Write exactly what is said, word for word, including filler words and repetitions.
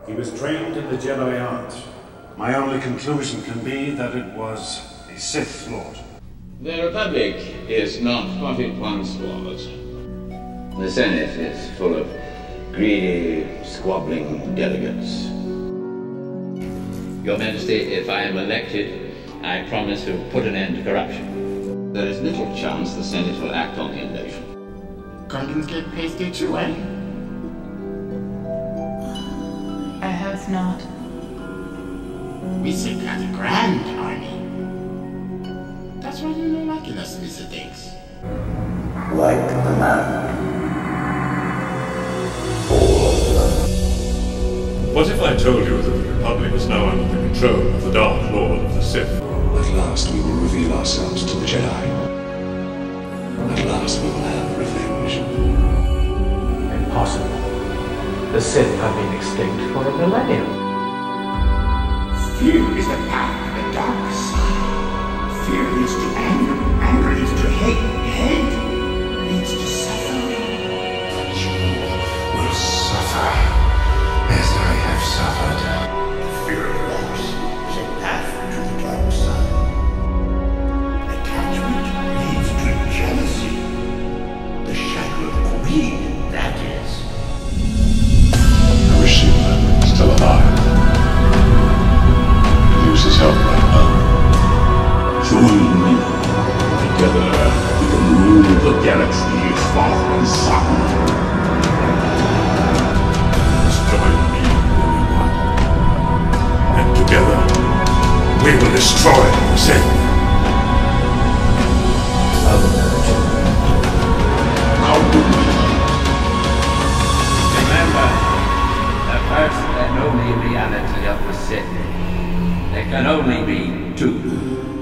He was trained in the Jedi art. My only conclusion can be that it was a Sith Lord. The Republic is not what it once was. The Senate is full of greedy, squabbling delegates. Your Majesty, if I am elected, I promise to put an end to corruption. There is little chance the Senate will act on the invasion. Gungans get pasty too, eh? I have not. We Sith has a grand army. That's why you don't like us, Mister Dix. Like the man. All of them. What if I told you that the Republic is now under the control of the Dark Lord of the Sith? At last we will reveal ourselves to the Jedi. At last we will have revenge. Impossible. The Sith have been extinct for a millennium. Fear is the path of the dark side. Fear leads to anger. Anger leads to hate. Hate leads to suffering. You will suffer as I have suffered. Fear of loss is a path to the dark side. Attachment leads to jealousy. The shadow of greed, that is. I wish you were still alive. Use his help right now. Join me. Together, we can rule the galaxy as father and son. Destroy me, everyone. And together, we will destroy Sith. How do we? Remember, the first and only reality of the Sith. There can only be two.